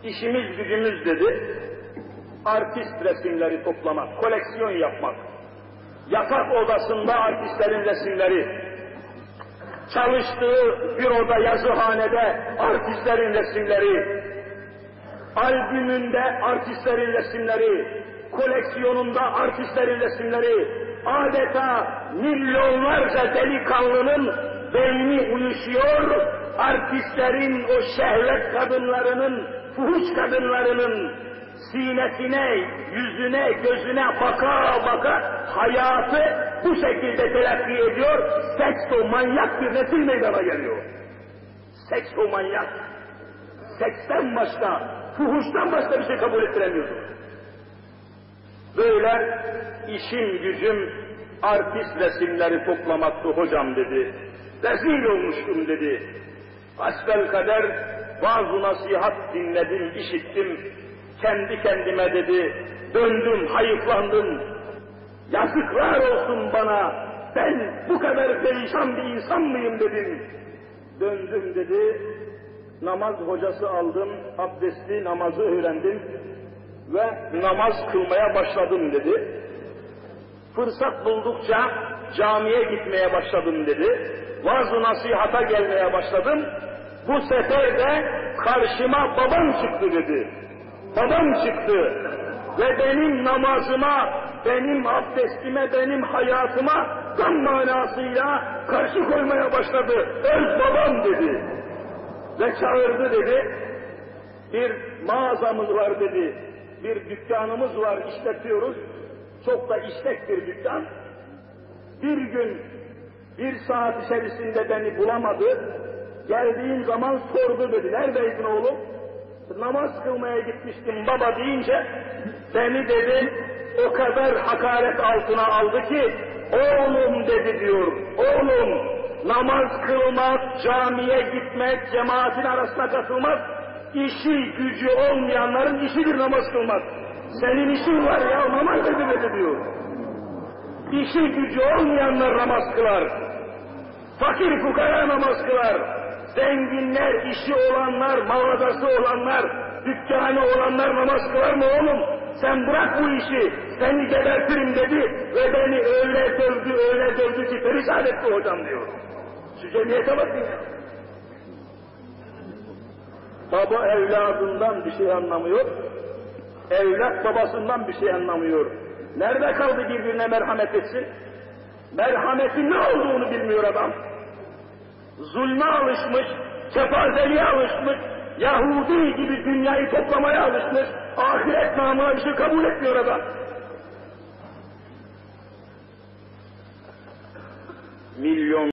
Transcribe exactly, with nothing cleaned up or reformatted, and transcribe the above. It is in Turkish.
İşimiz gücümüz dedi, artist resimleri toplamak, koleksiyon yapmak. Yatak odasında artistlerin resimleri, çalıştığı büroda, yazıhanede artistlerin resimleri, albümünde artistlerin resimleri, koleksiyonunda artistlerin resimleri, adeta milyonlarca delikanlının beyni uyuşuyor, artistlerin o şehvet kadınlarının, fuhuş kadınlarının sinesine, yüzüne, gözüne baka baka hayatı bu şekilde telakki ediyor, seksomanyak bir nesil meydana geliyor. Seksomanyak. Seksten başka, fuhuştan başka bir şey kabul ettiremiyordu. Böyle işim gücüm artist resimleri toplamaktı hocam dedi. Rezil olmuştum dedi. Hasbelkader vaaz-ı nasihat dinledim, işittim. Kendi kendime dedi, döndüm, hayıflandım. Yazıklar olsun bana, ben bu kadar perişan bir insan mıyım dedim. Döndüm dedi, namaz hocası aldım, abdestli namazı öğrendim ve namaz kılmaya başladım dedi. Fırsat buldukça camiye gitmeye başladım dedi. Vaaz-ı nasihata gelmeye başladım. Bu sefer de karşıma babam çıktı dedi. Babam çıktı ve benim namazıma, benim abdestime, benim hayatıma tam manasıyla karşı koymaya başladı. Öz babam dedi. Ve çağırdı dedi. Bir mağazamız var dedi. Bir dükkanımız var, işletiyoruz. Çok da işlek bir dükkan. Bir gün, bir saat içerisinde beni bulamadı. Geldiğim zaman sordu dedi. Neredeydin oğlum? Namaz kılmaya gitmiştim baba deyince beni dedi o kadar hakaret altına aldı ki oğlum dedi diyor. Oğlum namaz kılmak, camiye gitmek, cemaatin arasına katılmak işi gücü olmayanların işidir namaz kılmak. Senin işin var ya namaz dedi dedi diyor. İşi gücü olmayanlar namaz kılar. Fakir fukara namaz kılar. Zenginler, işi olanlar, mağazası olanlar, dükkanı olanlar namaz kılar mı oğlum? Sen bırak bu işi, seni gebertirim dedi ve beni öyle dövdü, öyle dövdü ki perişan etti hocam diyor. Şu cemiyete bakın ya. Baba evladından bir şey anlamıyor, evlat babasından bir şey anlamıyor. Nerede kaldı birbirine merhamet etsin? Merhametin ne olduğunu bilmiyor adam. Zulme alışmış, kefazeliğe alışmış, Yahudi gibi dünyayı toplamaya alışmış, ahiret namına bir şey kabul etmiyor adam. Milyon